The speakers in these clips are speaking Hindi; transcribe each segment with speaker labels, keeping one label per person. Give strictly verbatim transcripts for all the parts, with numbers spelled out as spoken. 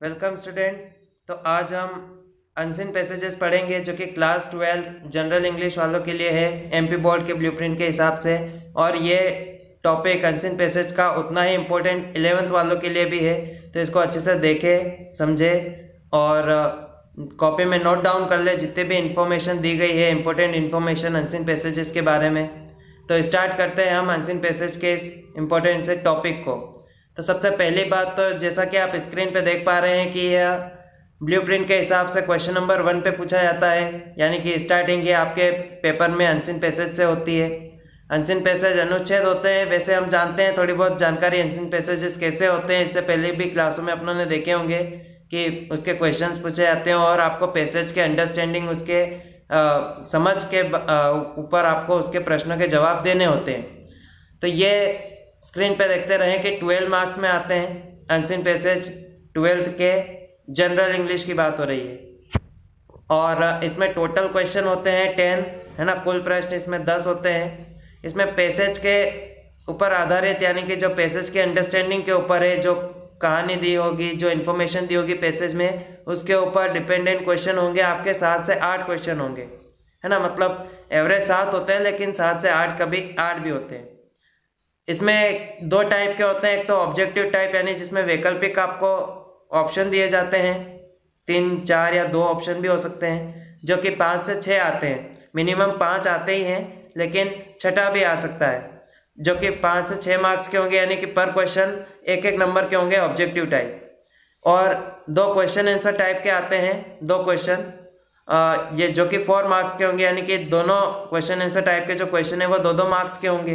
Speaker 1: Welcome students. तो आज हम अनसीन पैसेजेस पढ़ेंगे जो कि क्लास ट्वेल्थ जनरल इंग्लिश वालों के लिए है एमपी बोर्ड के ब्लूप्रिंट के हिसाब से। और ये टॉपिक अनसीन पैसेज का उतना ही इम्पोर्टेंट इलेवेंथ वालों के लिए भी है, तो इसको अच्छे से देखें, समझे और कॉपी में नोट डाउन कर ले जितने भी इंफॉर्मेशन दी गई है, इंपॉर्टेंट इन्फॉर्मेशन अनसीन पैसेजेस के बारे में। तो स्टार्ट करते हैं हम अनसीन पैसेज के इस इम्पोर्टेंट से टॉपिक को। तो सबसे पहली बात, तो जैसा कि आप स्क्रीन पे देख पा रहे हैं कि यह ब्लूप्रिंट के हिसाब से क्वेश्चन नंबर वन पे पूछा जाता है, यानी कि स्टार्टिंग ये आपके पेपर में अनसीन पैसेज से होती है। अनसीन पैसेज अनुच्छेद होते हैं, वैसे हम जानते हैं थोड़ी बहुत जानकारी अनसीन पैसेजेस कैसे होते हैं, इससे पहले भी क्लासों में अपनों ने देखे होंगे कि उसके क्वेश्चंस पूछे जाते हैं और आपको पैसेज के अंडरस्टैंडिंग उसके आ, समझ के ऊपर आपको उसके प्रश्नों के जवाब देने होते हैं। तो ये स्क्रीन पे देखते रहें कि ट्वेल्व मार्क्स में आते हैं अनसीन पैसेज, ट्वेल्थ के जनरल इंग्लिश की बात हो रही है। और इसमें टोटल क्वेश्चन होते हैं टेन, है ना, कुल प्रश्न इसमें दस होते हैं। इसमें पैसेज के ऊपर आधारित, यानी कि जो पैसेज के अंडरस्टैंडिंग के ऊपर है, जो कहानी दी होगी, जो इन्फॉर्मेशन दी होगी पैसेज में, उसके ऊपर डिपेंडेंट क्वेश्चन होंगे। आपके सात से आठ क्वेश्चन होंगे, है ना, मतलब एवरेज सात होते हैं लेकिन सात से आठ कभी आठ भी होते हैं। इसमें दो टाइप के होते हैं, एक तो ऑब्जेक्टिव टाइप, यानी जिसमें वैकल्पिक आपको ऑप्शन दिए जाते हैं, तीन चार या दो ऑप्शन भी हो सकते हैं, जो कि पाँच से छः आते हैं। मिनिमम पाँच आते ही हैं, लेकिन छठा भी आ सकता है, जो कि पाँच से छः मार्क्स के होंगे, यानी कि पर क्वेश्चन एक एक नंबर के होंगे, ऑब्जेक्टिव टाइप। और दो क्वेश्चन आंसर टाइप के आते हैं, दो क्वेश्चन ये जो कि फोर मार्क्स के होंगे, यानी कि दोनों क्वेश्चन आंसर टाइप के जो क्वेश्चन है वो दो दो मार्क्स के होंगे।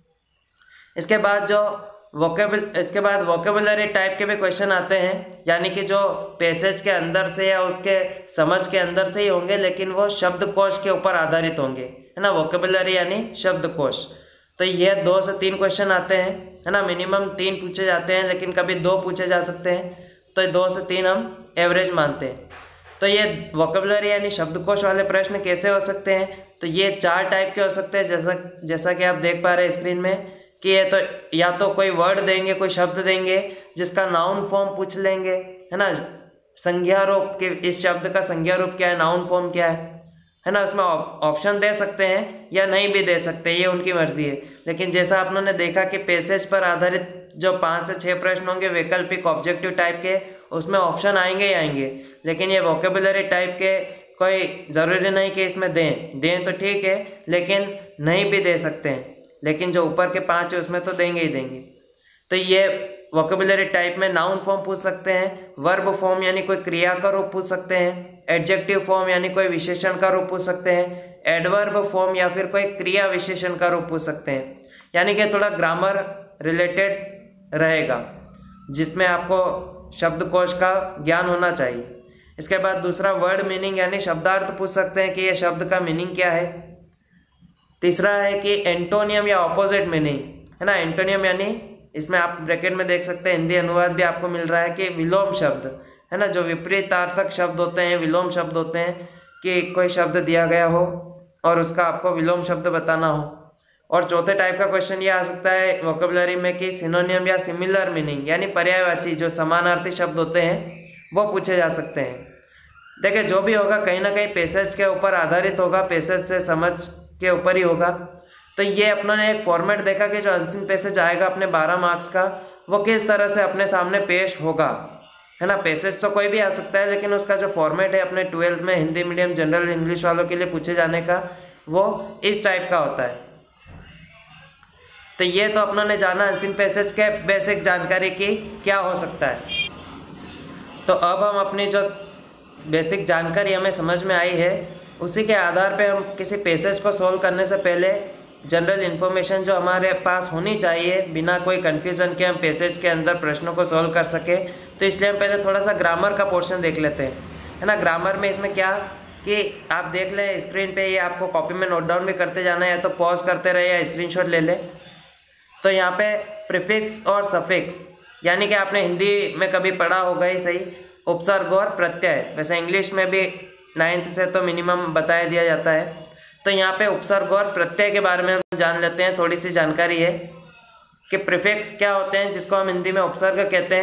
Speaker 1: इसके बाद जो वोकेबल इसके बाद वोकेबुलरी टाइप के भी क्वेश्चन आते हैं, यानी कि जो पैसेज के अंदर से या उसके समझ के अंदर से ही होंगे, लेकिन वो शब्दकोश के ऊपर आधारित होंगे, है ना, वोकेबुलरी यानी शब्दकोश। तो ये दो से तीन क्वेश्चन आते हैं, है ना, मिनिमम तीन पूछे जाते हैं, लेकिन कभी दो पूछे जा सकते हैं, तो दो से तीन हम एवरेज मानते हैं। तो ये वोकेबुलरी यानी शब्दकोश वाले प्रश्न कैसे हो सकते हैं, तो ये चार टाइप के हो सकते हैं, जैसा जैसा कि आप देख पा रहे हैं स्क्रीन में कि ये तो या तो कोई वर्ड देंगे, कोई शब्द देंगे जिसका नाउन फॉर्म पूछ लेंगे, है ना, संज्ञा रूप के इस शब्द का संज्ञा रूप क्या है, नाउन फॉर्म क्या है है ना, उसमें ऑप्शन दे सकते हैं या नहीं भी दे सकते, ये उनकी मर्जी है। लेकिन जैसा आप लोगों ने देखा कि पैसेज पर आधारित जो पाँच से छः प्रश्न होंगे वैकल्पिक ऑब्जेक्टिव टाइप के, उसमें ऑप्शन आएंगे ही आएंगे। लेकिन ये वोकेबुलरी टाइप के कोई ज़रूरी नहीं कि इसमें दें दें तो ठीक है, लेकिन नहीं भी दे सकते हैं, लेकिन जो ऊपर के पांच है उसमें तो देंगे ही देंगे। तो ये वोकेबुलरी टाइप में नाउन फॉर्म पूछ सकते हैं, वर्ब फॉर्म यानी कोई क्रिया का रूप पूछ सकते हैं, एडजेक्टिव फॉर्म यानी कोई विशेषण का रूप पूछ सकते हैं, एडवर्ब फॉर्म या फिर कोई क्रिया विशेषण का रूप पूछ सकते हैं, यानी कि थोड़ा ग्रामर रिलेटेड रहेगा, जिसमें आपको शब्दकोश का ज्ञान होना चाहिए। इसके बाद दूसरा वर्ड मीनिंग यानी शब्दार्थ पूछ सकते हैं कि यह शब्द का मीनिंग क्या है। तीसरा है कि एंटोनियम या ऑपोजिट मीनिंग, है ना, एंटोनियम यानी इसमें आप ब्रैकेट में देख सकते हैं, हिंदी अनुवाद भी आपको मिल रहा है कि विलोम शब्द, है ना, जो विपरीतार्थक शब्द होते हैं, विलोम शब्द होते हैं, कि कोई शब्द दिया गया हो और उसका आपको विलोम शब्द बताना हो। और चौथे टाइप का क्वेश्चन ये आ सकता है वोकेबुलरी में कि सिनोनियम या सिमिलर मीनिंग यानी पर्यायवाची, जो समानार्थी शब्द होते हैं वो पूछे जा सकते हैं। देखिए, जो भी होगा कहीं ना कहीं पैसेज के ऊपर आधारित होगा, पैसेज से समझ के ऊपर ही होगा। तो ये अपनों ने एक फॉर्मेट देखा कि जो अनसीन पैसेज आएगा अपने बारह मार्क्स का, वो किस तरह से अपने सामने पेश होगा, है ना। पैसेज तो कोई भी आ सकता है, लेकिन उसका जो फॉर्मेट है अपने ट्वेल्थ में हिंदी मीडियम जनरल इंग्लिश वालों के लिए पूछे जाने का, वो इस टाइप का होता है। तो ये तो अपनों ने जाना अनसीन पैसेज के बेसिक जानकारी की क्या हो सकता है। तो अब हम अपनी जो बेसिक जानकारी हमें समझ में आई है, उसी के आधार पे हम किसी पैसेज को सॉल्व करने से पहले जनरल इन्फॉर्मेशन जो हमारे पास होनी चाहिए, बिना कोई कन्फ्यूज़न के हम पैसेज के अंदर प्रश्नों को सॉल्व कर सके, तो इसलिए हम पहले थोड़ा सा ग्रामर का पोर्शन देख लेते हैं, है ना। ग्रामर में इसमें क्या कि आप देख लें स्क्रीन पे, ये आपको कॉपी में नोट डाउन भी करते जाना है, या तो पॉज करते रहे या स्क्रीनशॉट ले लें। तो यहाँ पे प्रीफिक्स और सफिक्स, यानी कि आपने हिंदी में कभी पढ़ा होगा ही सही, उपसर्ग और प्रत्यय, वैसे इंग्लिश में भी नाइन्थ से तो मिनिमम बताया दिया जाता है। तो यहाँ पे उपसर्ग और प्रत्यय के बारे में हम जान लेते हैं, थोड़ी सी जानकारी है कि प्रीफिक्स क्या होते हैं, जिसको हम हिंदी में उपसर्ग कहते हैं,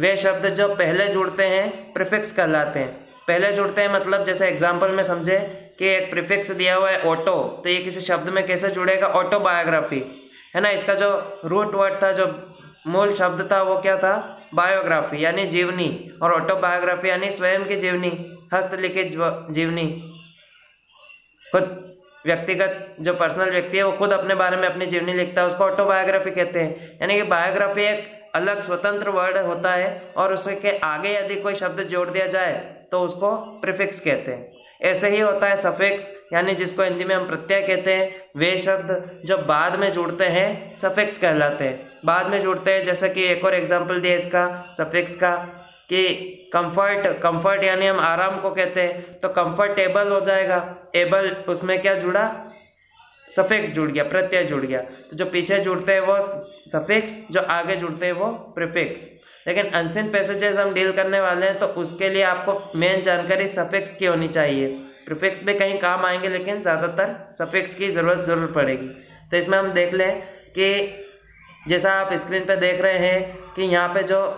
Speaker 1: वे शब्द जो पहले जुड़ते हैं प्रीफिक्स कहलाते हैं। पहले जुड़ते हैं मतलब जैसे एग्जाम्पल में समझे कि एक प्रीफिक्स दिया हुआ है ऑटो, तो ये किसी शब्द में कैसे जुड़ेगा, ऑटोबायोग्राफी है ना। इसका जो रूट वर्ड था, जो मूल शब्द था, वो क्या था, बायोग्राफी यानी जीवनी, और ऑटोबायोग्राफी यानी स्वयं की जीवनी, हस्तलिखित जीवनी। खुद व्यक्तिगत जो पर्सनल व्यक्ति है वो खुद अपने बारे में अपनी जीवनी लिखता है, उसको ऑटोबायोग्राफी कहते हैं। यानी कि बायोग्राफी एक अलग स्वतंत्र वर्ड होता है और उसके आगे यदि कोई शब्द जोड़ दिया जाए तो उसको प्रीफिक्स कहते हैं। ऐसे ही होता है सफिक्स, यानी जिसको हिंदी में हम प्रत्यय कहते हैं। वे शब्द जो बाद में जुड़ते हैं सफिक्स कहलाते हैं, बाद में जुड़ते हैं। जैसे कि एक और एग्जाम्पल दिया इसका सफिक्स का कि कंफर्ट, कंफर्ट यानी हम आराम को कहते हैं, तो कंफर्टेबल हो जाएगा, एबल उसमें क्या जुड़ा, सफिक्स जुड़ गया, प्रत्यय जुड़ गया। तो जो पीछे जुड़ते हैं वो सफिक्स, जो आगे जुड़ते हैं वो प्रीफिक्स। लेकिन अनसीन पैसेजेस हम डील करने वाले हैं तो उसके लिए आपको मेन जानकारी सफिक्स की होनी चाहिए। प्रीफिक्स भी कहीं काम आएंगे लेकिन ज़्यादातर सफिक्स की ज़रूरत ज़रूर पड़ेगी। तो इसमें हम देख लें कि जैसा आप स्क्रीन पे देख रहे हैं कि यहाँ पे जो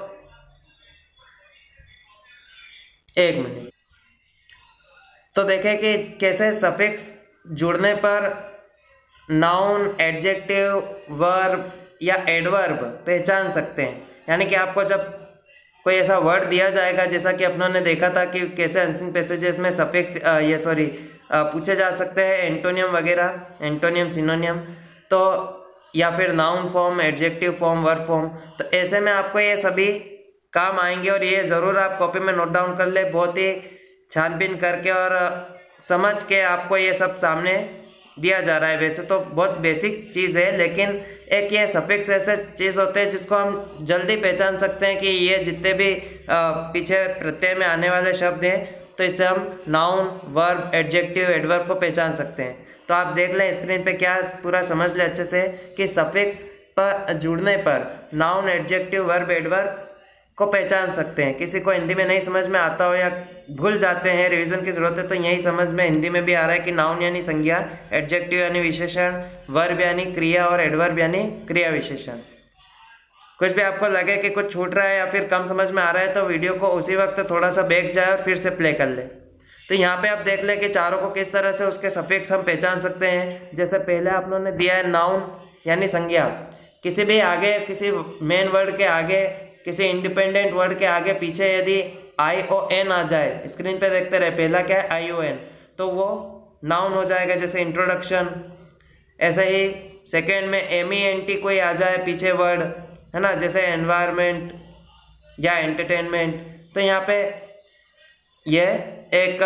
Speaker 1: एक मिनट तो देखें कि कैसे सफिक्स जुड़ने पर नाउन, एडजेक्टिव, वर्ब या एडवर्ब पहचान सकते हैं। यानी कि आपको जब कोई ऐसा वर्ड दिया जाएगा, जैसा कि अपनों ने देखा था कि कैसे अनसीन पैसेजेस में सफिक्स ये सॉरी पूछे जा सकते हैं, एंटोनियम वगैरह, एंटोनियम, सिनोनियम, तो या फिर noun form, adjective form, verb form. तो ऐसे में आपको ये सभी काम आएंगे और ये ज़रूर आप कॉपी में नोट डाउन कर ले, बहुत ही छानबीन करके और समझ के आपको ये सब सामने दिया जा रहा है। वैसे तो बहुत बेसिक चीज़ है, लेकिन एक ये सफिक्स ऐसे चीज़ होते हैं जिसको हम जल्दी पहचान सकते हैं कि ये जितने भी पीछे प्रत्यय में आने वाले शब्द हैं, तो इससे हम नाउन, वर्ब, एडजेक्टिव, एडवर्ब को पहचान सकते हैं। तो आप देख लें स्क्रीन पे, क्या पूरा समझ लें अच्छे से कि सफिक्स पर जुड़ने पर नाउन, एडजेक्टिव, वर्ब, एडवर्ब को पहचान सकते हैं। किसी को हिंदी में नहीं समझ में आता हो या भूल जाते हैं, रिवीजन की जरूरत है, तो यही समझ में हिंदी में भी आ रहा है कि नाउन यानी संज्ञा, एडजेक्टिव यानी विशेषण, वर्ब यानी क्रिया और एडवर्ब यानी क्रिया विशेषण। कुछ भी आपको लगे कि कुछ छूट रहा है या फिर कम समझ में आ रहा है तो वीडियो को उसी वक्त थोड़ा सा बैक जाए और फिर से प्ले कर ले। तो यहाँ पे आप देख लें कि चारों को किस तरह से उसके सफिक्स हम पहचान सकते हैं। जैसे पहले आप लोगों ने दिया है नाउन यानी संज्ञा, किसी भी आगे, किसी मेन वर्ड के आगे, किसी इंडिपेंडेंट वर्ड के आगे पीछे यदि आई ओ एन आ जाए, स्क्रीन पे देखते रहे, पहला क्या है आई ओ एन, तो वो नाउन हो जाएगा, जैसे इंट्रोडक्शन। ऐसे ही सेकेंड में एम ई एन टी कोई आ जाए पीछे वर्ड, है ना, जैसे एनवायरमेंट या एंटरटेनमेंट, तो यहाँ पे ये एक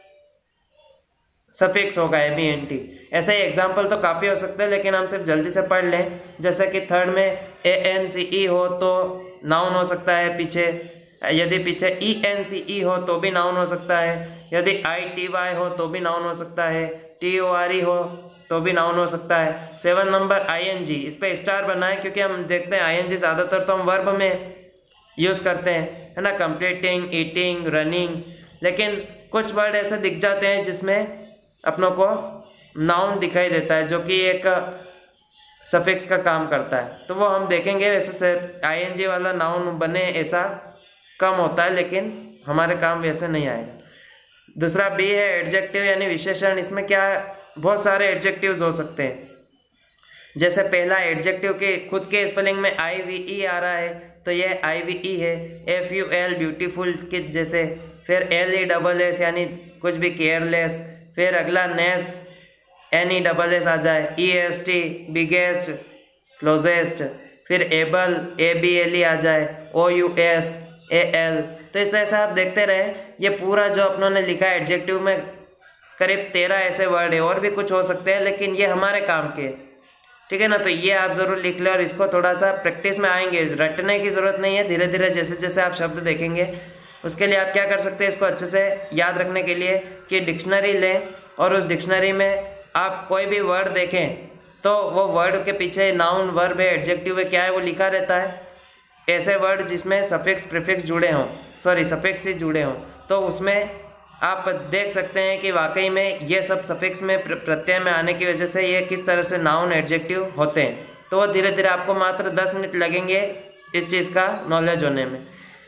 Speaker 1: सफिक्स होगा एम ई एन टी। ऐसे ही एग्जाम्पल तो काफ़ी हो सकते हैं लेकिन हम सिर्फ जल्दी से पढ़ लें। जैसे कि थर्ड में ए एन सी ई हो तो नाउन हो सकता है पीछे, यदि पीछे ई एन सी ई हो तो भी नाउन हो सकता है, यदि आई टी वाई हो तो भी नाउन हो सकता है, टी ओ आर ई हो तो भी नाउन हो सकता है। Seven number I N G, इस पर स्टार बनाए क्योंकि हम देखते हैं आई एन जी ज़्यादातर तो हम वर्ब में यूज़ करते हैं, है ना, कंप्लीटिंग, ईटिंग, रनिंग। लेकिन कुछ वर्ड ऐसे दिख जाते हैं जिसमें अपनों को नाउन दिखाई देता है जो कि एक सफिक्स का काम करता है, तो वो हम देखेंगे। वैसे आई एन जी वाला नाउन बने ऐसा कम होता है लेकिन हमारे काम वैसे नहीं आएगा। दूसरा बी है एडजेक्टिव यानी विशेषण। इसमें क्या है, बहुत सारे एडजेक्टिव्स हो सकते हैं। जैसे पहला एडजेक्टिव के खुद के स्पेलिंग में आई वी ई आ रहा है तो ये आई वी ई है, एफ यू एल ब्यूटीफुल के जैसे, फिर एल ई डबल एस यानी कुछ भी केयरलेस, फिर अगला ness N E double S आ जाए, E S T biggest, closest, फिर able A B L E आ जाए, O U S A L. तो इस तरह से आप देखते रहे, ये पूरा जो अपनों ने लिखा है एडजेक्टिव में करीब तेरह ऐसे वर्ड है, और भी कुछ हो सकते हैं लेकिन ये हमारे काम के, ठीक है ना। तो ये आप ज़रूर लिख लें और इसको थोड़ा सा प्रैक्टिस में आएंगे, रटने की ज़रूरत नहीं है, धीरे धीरे जैसे जैसे आप शब्द देखेंगे उसके लिए आप क्या कर सकते हैं, इसको अच्छे से याद रखने के लिए कि डिक्शनरी लें और उस डिक्शनरी में आप कोई भी वर्ड देखें तो वो वर्ड के पीछे नाउन, वर्ब है, एडजेक्टिव है, क्या है वो लिखा रहता है। ऐसे वर्ड जिसमें सफिक्स प्रीफिक्स जुड़े हों, सॉरी सफिक्स ही जुड़े हों, तो उसमें आप देख सकते हैं कि वाकई में ये सब सफिक्स में प्रत्यय में आने की वजह से ये किस तरह से नाउन, एडजेक्टिव होते हैं। तो वो धीरे धीरे आपको मात्र दस मिनट लगेंगे इस चीज़ का नॉलेज होने में।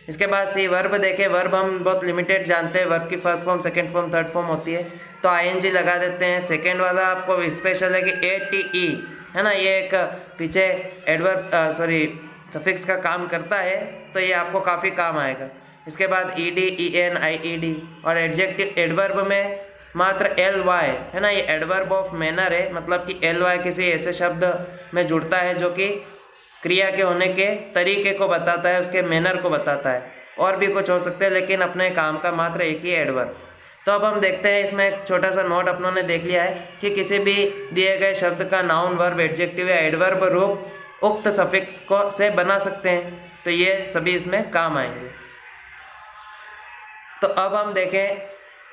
Speaker 1: इसके बाद सी वर्ब देखें, वर्ब हम बहुत लिमिटेड जानते हैं, वर्ब की first form, second form, third form होती है, तो आईएनजी लगा देते हैं। सेकंड वाला आपको स्पेशल है कि ए टी ई है ना, ये एक पीछे एडवर्ब सॉरी सफिक्स का काम करता है, तो ये आपको काफ़ी काम आएगा। इसके बाद E D, E N, I E D, और एडजेक्टिव एडवर्ब में मात्र एल वाई है ना, ये एडवर्ब ऑफ मैनर है, मतलब कि एल वाई किसी ऐसे शब्द में जुड़ता है जो कि क्रिया के होने के तरीके को बताता है, उसके मैनर को बताता है। और भी कुछ हो सकते हैं, लेकिन अपने काम का मात्र एक ही एडवर्ब। तो अब हम देखते हैं, इसमें एक छोटा सा नोट अपनों ने देख लिया है कि किसी भी दिए गए शब्द का नाउन, वर्ब, एडजेक्टिव या एडवर्ब रूप उक्त सफिक्स को से बना सकते हैं, तो ये सभी इसमें काम आएंगे। तो अब हम देखें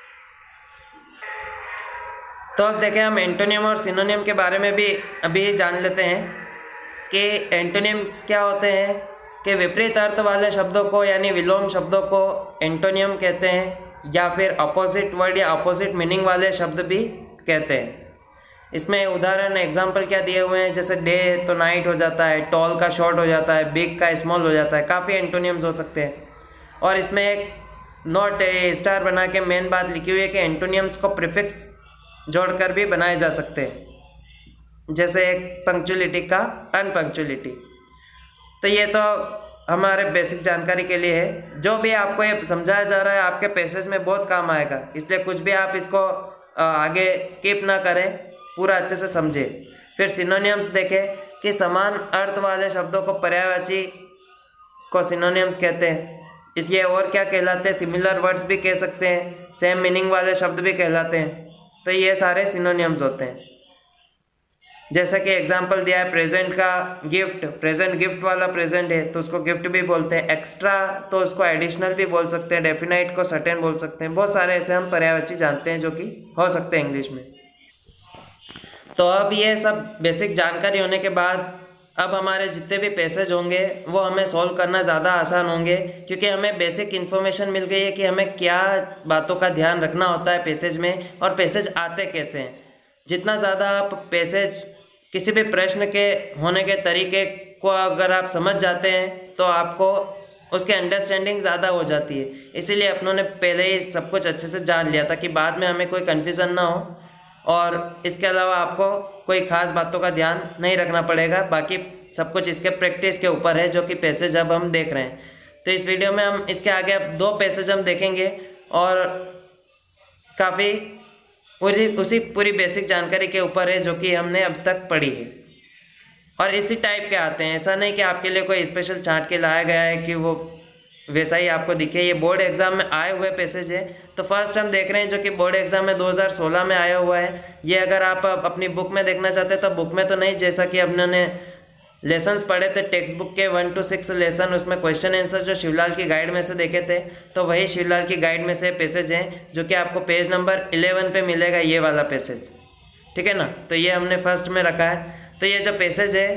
Speaker 1: तो अब देखें हम एंटोनियम और सिनोनियम के बारे में भी अभी जान लेते हैं कि एंटोनियम्स क्या होते हैं। कि विपरीत अर्थ वाले शब्दों को यानी विलोम शब्दों को एंटोनियम कहते हैं, या फिर अपोजिट वर्ड या अपोजिट मीनिंग वाले शब्द भी कहते हैं। इसमें उदाहरण एग्जाम्पल क्या दिए हुए हैं, जैसे डे तो नाइट हो जाता है, टॉल का शॉर्ट हो जाता है, बिग का स्मॉल हो जाता है, काफ़ी एंटोनियम्स हो सकते हैं। और इसमें एक नोट स्टार बना के मेन बात लिखी हुई है कि एंटोनियम्स को प्रीफिक्स जोड़कर भी बनाए जा सकते हैं, जैसे एक पंक्चुअलिटी का अनपंक्चुअलिटी। तो ये तो हमारे बेसिक जानकारी के लिए है, जो भी आपको ये समझाया जा रहा है आपके पैसेज में बहुत काम आएगा, इसलिए कुछ भी आप इसको आगे स्किप ना करें, पूरा अच्छे से समझें। फिर सिनोनियम्स देखें कि समान अर्थ वाले शब्दों को पर्यायवाची को सिनोनियम्स कहते हैं। इसलिए और क्या कहलाते हैं, सिमिलर वर्ड्स भी कह सकते हैं, सेम मीनिंग वाले शब्द भी कहलाते हैं। तो ये सारे सिनोनियम्स होते हैं। जैसा कि एग्जांपल दिया है प्रेजेंट का गिफ्ट, प्रेजेंट गिफ्ट वाला प्रेजेंट है तो उसको गिफ्ट भी बोलते हैं, एक्स्ट्रा तो उसको एडिशनल भी बोल सकते हैं, डेफिनाइट को सर्टेन बोल सकते हैं। बहुत सारे ऐसे हम पर्यायवाची जानते हैं जो कि हो सकते हैं इंग्लिश में। तो अब ये सब बेसिक जानकारी होने के बाद अब हमारे जितने भी पैसेज होंगे वो हमें सॉल्व करना ज़्यादा आसान होंगे, क्योंकि हमें बेसिक इन्फॉर्मेशन मिल गई है कि हमें क्या बातों का ध्यान रखना होता है पैसेज में, और पैसेज आते कैसे हैं। जितना ज़्यादा आप पैसेज किसी भी प्रश्न के होने के तरीके को अगर आप समझ जाते हैं तो आपको उसके अंडरस्टैंडिंग ज़्यादा हो जाती है। इसीलिए अपनों ने पहले ही सब कुछ अच्छे से जान लिया था कि बाद में हमें कोई कन्फ्यूज़न ना हो, और इसके अलावा आपको कोई ख़ास बातों का ध्यान नहीं रखना पड़ेगा। बाकी सब कुछ इसके प्रैक्टिस के ऊपर है, जो कि पैसेज अब हम देख रहे हैं। तो इस वीडियो में हम इसके आगे अब दो पैसेज हम देखेंगे, और काफ़ी उसी उसी पूरी बेसिक जानकारी के ऊपर है जो कि हमने अब तक पढ़ी है, और इसी टाइप के आते हैं। ऐसा नहीं कि आपके लिए कोई स्पेशल छांट के लाया गया है कि वो वैसा ही आपको दिखे। ये बोर्ड एग्जाम में आए हुए पैसेज है। तो फर्स्ट हम देख रहे हैं जो कि बोर्ड एग्जाम में दो हज़ार सोलह में आया हुआ है। ये अगर आप अपनी बुक में देखना चाहते हैं तो बुक में तो नहीं, जैसा कि हमने लेसन्स पढ़े थे टेक्स्ट बुक के वन टू सिक्स लेसन, उसमें क्वेश्चन आंसर जो शिवलाल की गाइड में से देखे थे, तो वही शिवलाल की गाइड में से पैसेज हैं जो कि आपको पेज नंबर इलेवन पे मिलेगा, ये वाला पैसेज, ठीक है ना। तो ये हमने फर्स्ट में रखा है। तो ये जो पैसेज है,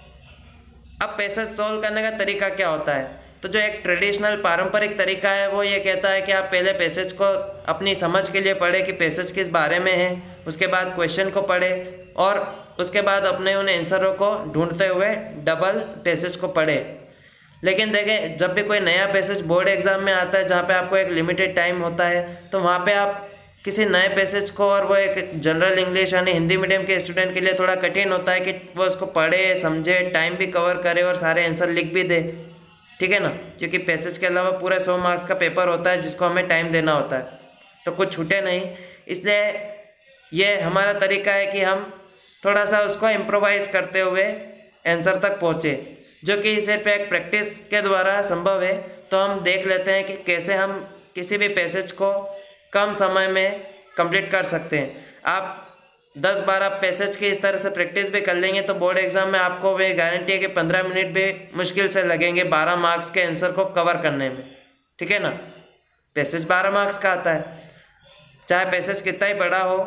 Speaker 1: अब पैसेज सॉल्व करने का तरीका क्या होता है, तो जो एक ट्रेडिशनल पारंपरिक तरीका है वो ये कहता है कि आप पहले पैसेज को अपनी समझ के लिए पढ़े कि पैसेज किस बारे में है, उसके बाद क्वेश्चन को पढ़े, और उसके बाद अपने उन आंसरों को ढूंढते हुए डबल पैसेज को पढ़े। लेकिन देखें, जब भी कोई नया पैसेज बोर्ड एग्जाम में आता है जहाँ पे आपको एक लिमिटेड टाइम होता है, तो वहाँ पे आप किसी नए पैसेज को, और वो एक जनरल इंग्लिश यानी हिंदी मीडियम के स्टूडेंट के लिए थोड़ा कठिन होता है कि वो उसको पढ़े, समझे, टाइम भी कवर करे और सारे आंसर लिख भी दे, ठीक है ना। क्योंकि पैसेज के अलावा पूरा सौ मार्क्स का पेपर होता है जिसको हमें टाइम देना होता है, तो कुछ छूटे नहीं। इसलिए ये हमारा तरीका है कि हम थोड़ा सा उसको इम्प्रोवाइज़ करते हुए आंसर तक पहुँचे, जो कि सिर्फ एक प्रैक्टिस के द्वारा संभव है। तो हम देख लेते हैं कि कैसे हम किसी भी पैसेज को कम समय में कंप्लीट कर सकते हैं। आप दस बारह पैसेज की इस तरह से प्रैक्टिस भी कर लेंगे तो बोर्ड एग्जाम में आपको वे गारंटी है कि पंद्रह मिनट भी मुश्किल से लगेंगे बारह मार्क्स के आंसर को कवर करने में, ठीक है ना। पैसेज बारह मार्क्स का आता है, चाहे पैसेज कितना ही बड़ा हो।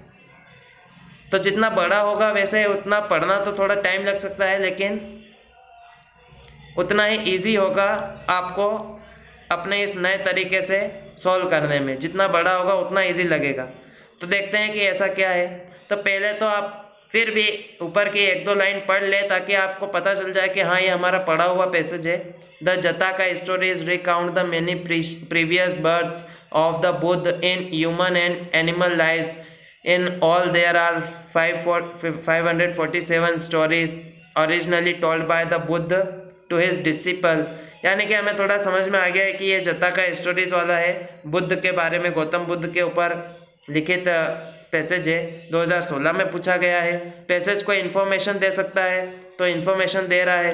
Speaker 1: तो जितना बड़ा होगा वैसे उतना पढ़ना तो थोड़ा टाइम लग सकता है, लेकिन उतना ही इजी होगा आपको अपने इस नए तरीके से सॉल्व करने में। जितना बड़ा होगा उतना इजी लगेगा। तो देखते हैं कि ऐसा क्या है। तो पहले तो आप फिर भी ऊपर की एक दो लाइन पढ़ ले ताकि आपको पता चल जाए कि हाँ ये हमारा पढ़ा हुआ पैसेज है। The Jataka stories recount the many previous births of the Buddha in human and animal lives. In all there are five hundred forty seven stories originally told by the Buddha to his disciple. यानी कि हमें थोड़ा समझ में आ गया है कि ये जताका स्टोरीज वाला है, बुद्ध के बारे में, गौतम बुद्ध के ऊपर लिखित पैसेज है, दो हज़ार सोलह में पूछा गया है। पैसेज को इन्फॉर्मेशन दे सकता है तो इन्फॉर्मेशन दे रहा है,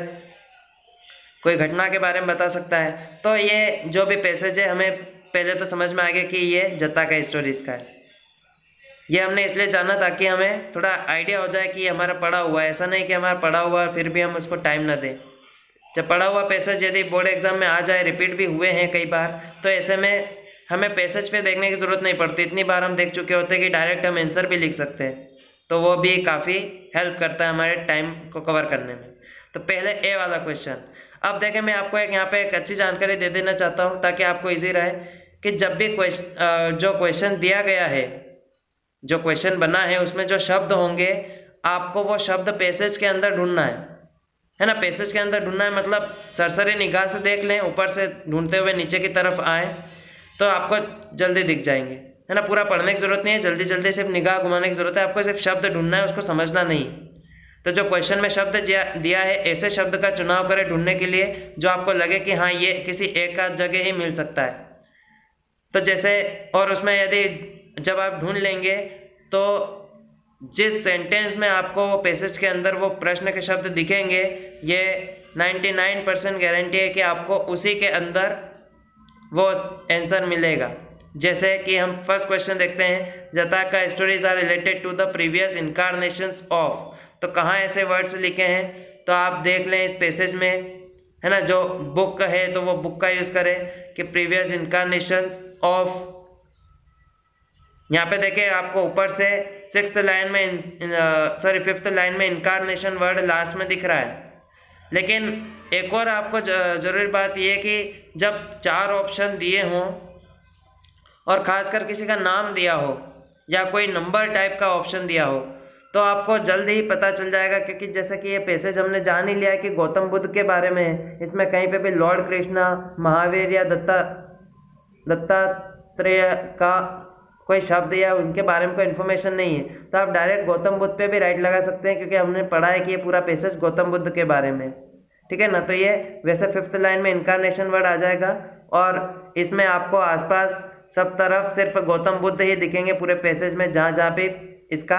Speaker 1: कोई घटना के बारे में बता सकता है। तो ये जो भी पैसेज है हमें पहले तो समझ में आ गया कि ये जताका स्टोरीज का है। ये हमने इसलिए जाना ताकि हमें थोड़ा आइडिया हो जाए कि हमारा पढ़ा हुआ है। ऐसा नहीं कि हमारा पढ़ा हुआ है फिर भी हम उसको टाइम ना दें। जब पढ़ा हुआ पैसेज यदि बोर्ड एग्जाम में आ जाए, रिपीट भी हुए हैं कई बार, तो ऐसे में हमें पैसेज पे देखने की ज़रूरत नहीं पड़ती। इतनी बार हम देख चुके होते हैं कि डायरेक्ट हम आंसर भी लिख सकते हैं, तो वो भी काफ़ी हेल्प करता है हमारे टाइम को कवर करने में। तो पहले ए वाला क्वेश्चन। अब देखें, मैं आपको एक यहाँ पे एक अच्छी जानकारी दे देना चाहता हूँ ताकि आपको ईजी रहे कि जब भी क्वेश्चन जो क्वेश्चन दिया गया है, जो क्वेश्चन बना है, उसमें जो शब्द होंगे आपको वो शब्द पैसेज के अंदर ढूंढना है, है ना। पैसेज के अंदर ढूंढना है मतलब सरसरी निगाह से देख लें, ऊपर से ढूंढते हुए नीचे की तरफ आए तो आपको जल्दी दिख जाएंगे, है ना। पूरा पढ़ने की जरूरत नहीं है, जल्दी जल्दी सिर्फ निगाह घुमाने की जरूरत है। आपको सिर्फ शब्द ढूंढना है, उसको समझना नहीं। तो जो क्वेश्चन में शब्द दिया है, ऐसे शब्द का चुनाव करें ढूंढने के लिए जो आपको लगे कि हाँ ये किसी एक आध जगह ही मिल सकता है। तो जैसे, और उसमें यदि जब आप ढूंढ लेंगे तो जिस सेंटेंस में आपको वो पैसेज के अंदर वो प्रश्न के शब्द दिखेंगे, ये निन्यानवे परसेंट गारंटी है कि आपको उसी के अंदर वो आंसर मिलेगा। जैसे कि हम फर्स्ट क्वेश्चन देखते हैं, Jataka stories are related to the previous incarnations of. तो कहाँ ऐसे वर्ड्स लिखे हैं, तो आप देख लें इस पैसेज में, है ना। जो बुक है तो वो बुक का यूज़ करें कि प्रीवियस इनकारनेशंस ऑफ। यहाँ पे देखें आपको ऊपर से सिक्स्थ लाइन में, सॉरी फिफ्थ लाइन में इनकारनेशन वर्ड लास्ट में दिख रहा है। लेकिन एक और आपको जरूरी बात यह कि जब चार ऑप्शन दिए हों और खासकर किसी का नाम दिया हो या कोई नंबर टाइप का ऑप्शन दिया हो, तो आपको जल्द ही पता चल जाएगा। क्योंकि जैसे कि ये पैसेज हमने जान ही लिया है कि गौतम बुद्ध के बारे में है, इसमें कहीं पे भी लॉर्ड कृष्णा, महावीर या दत्ता दत्तात्रेय का कोई शब्द या उनके बारे में कोई इन्फॉर्मेशन नहीं है। तो आप डायरेक्ट गौतम बुद्ध पे भी राइट लगा सकते हैं क्योंकि हमने पढ़ा है कि ये पूरा पैसेज गौतम बुद्ध के बारे में, ठीक है ना। तो ये वैसे फिफ्थ लाइन में इनकारनेशन वर्ड आ जाएगा और इसमें आपको आसपास सब तरफ सिर्फ गौतम बुद्ध ही दिखेंगे पूरे पैसेज में, जहाँ जहाँ पे इसका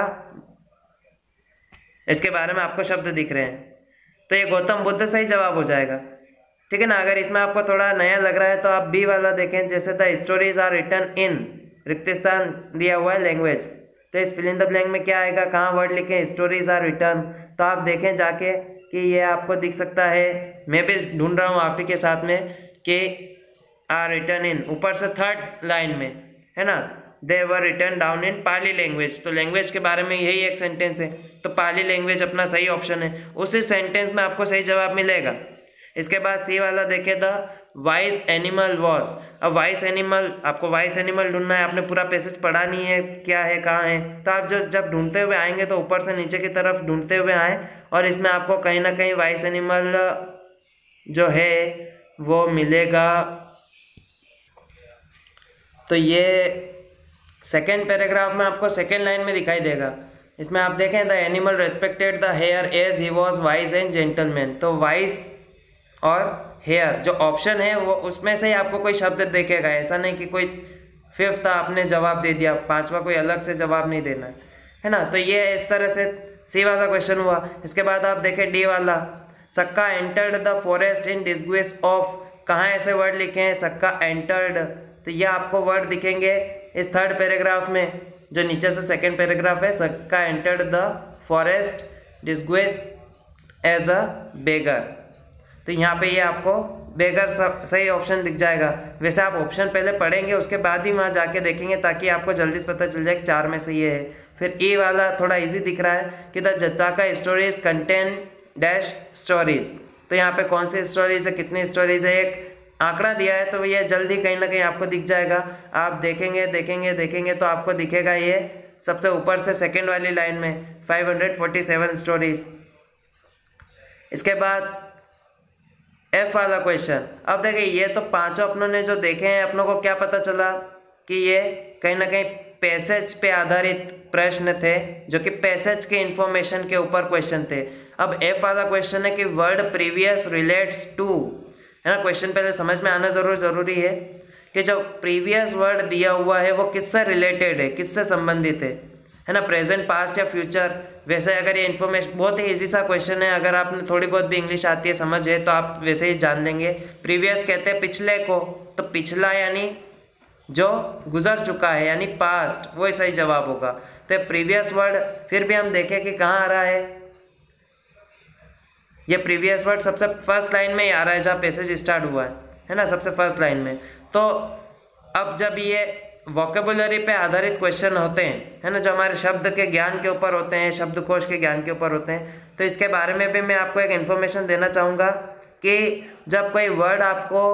Speaker 1: इसके बारे में आपको शब्द दिख रहे हैं। तो ये गौतम बुद्ध सही जवाब हो जाएगा, ठीक है ना। अगर इसमें आपको थोड़ा नया लग रहा है तो आप बी वाला देखें, जैसे the stories are written in, रिक्त स्थान दिया हुआ है लैंग्वेज, तो इस फिल इन द ब्लैंक में क्या आएगा, कहाँ वर्ड लिखें, स्टोरीज आर रिटन। तो आप देखें जाके कि ये आपको दिख सकता है, मैं भी ढूंढ रहा हूँ आप ही के साथ में कि आर रिटन इन, ऊपर से थर्ड लाइन में, है ना, they were written down in Pali language. तो लैंग्वेज के बारे में यही एक सेंटेंस है, तो पाली लैंग्वेज अपना सही ऑप्शन है, उसी सेंटेंस में आपको सही जवाब मिलेगा। इसके बाद सी वाला देखें, द वाइस एनिमल वॉज। अब वाइस एनिमल, आपको वाइस एनिमल ढूंढना है, आपने पूरा पैसेज पढ़ा नहीं है क्या है कहाँ है, तो आप जो जब ढूंढते हुए आएंगे तो ऊपर से नीचे की तरफ ढूंढते हुए आए और इसमें आपको कहीं ना कहीं वाइस एनिमल जो है वो मिलेगा। तो ये सेकेंड पैराग्राफ में आपको सेकेंड लाइन में दिखाई देगा। इसमें आप देखें, the animal respected the hare as he was wise and gentleman. तो वाइस और हेयर जो ऑप्शन है वो उसमें से ही आपको कोई शब्द देखेगा, ऐसा नहीं कि कोई फिफ्थ आपने जवाब दे दिया, पांचवा कोई अलग से जवाब नहीं देना है, है ना। तो ये इस तरह से सी वाला क्वेश्चन हुआ। इसके बाद आप देखें डी वाला, Sakka entered the forest in disgrace of. कहाँ ऐसे वर्ड लिखे हैं, सक्का एंटर्ड, तो ये आपको वर्ड दिखेंगे इस थर्ड पैराग्राफ में जो नीचे से सेकेंड पैराग्राफ है, Sakka entered the forest disgrace as a beggar. तो यहाँ पे ये आपको बेगर सही ऑप्शन दिख जाएगा। वैसे आप ऑप्शन पहले पढ़ेंगे उसके बाद ही वहाँ जाके देखेंगे ताकि आपको जल्दी से पता चल जाए कि चार में से ये है। फिर ए वाला थोड़ा इजी दिख रहा है कि the Jataka stories contain dash stories. तो यहाँ पे कौन सी स्टोरीज है, कितनी स्टोरीज है, एक आंकड़ा दिया है, तो ये जल्दी कहीं ना कहीं आपको दिख जाएगा। आप देखेंगे देखेंगे देखेंगे तो आपको दिखेगा ये सबसे ऊपर से सेकंड वाली लाइन में five hundred forty seven stories. इसके बाद एफ वाला क्वेश्चन। अब देखिए ये तो पांचों अपनों ने जो देखे हैं, अपनों को क्या पता चला कि ये कहीं ना कहीं पैसेज पे आधारित प्रश्न थे, जो कि पैसेज के इंफॉर्मेशन के ऊपर क्वेश्चन थे। अब एफ वाला क्वेश्चन है कि वर्ड प्रीवियस रिलेट्स टू, है ना। क्वेश्चन पहले समझ में आना जरूर जरूरी है कि जो प्रीवियस वर्ड दिया हुआ है वो किससे रिलेटेड है, किससे संबंधित है, है ना। प्रेजेंट, पास्ट या फ्यूचर। वैसे अगर ये इन्फॉर्मेशन, बहुत ही इजी सा क्वेश्चन है, अगर आपने थोड़ी बहुत भी इंग्लिश आती है, समझ है, तो आप वैसे ही जान लेंगे। प्रीवियस कहते हैं पिछले को, तो पिछला यानी जो गुजर चुका है, यानी पास्ट, वो सही जवाब होगा। तो प्रीवियस वर्ड फिर भी हम देखें कि कहाँ आ रहा है। ये प्रीवियस वर्ड सबसे फर्स्ट लाइन में ही आ रहा है जहाँ पैसेज स्टार्ट हुआ है, है ना, सबसे फर्स्ट लाइन में। तो अब जब ये वोकेबुलरी पे आधारित क्वेश्चन होते हैं, है ना, जो हमारे शब्द के ज्ञान के ऊपर होते हैं, शब्दकोश के ज्ञान के ऊपर होते हैं, तो इसके बारे में भी मैं आपको एक इन्फॉर्मेशन देना चाहूँगा कि जब कोई वर्ड आपको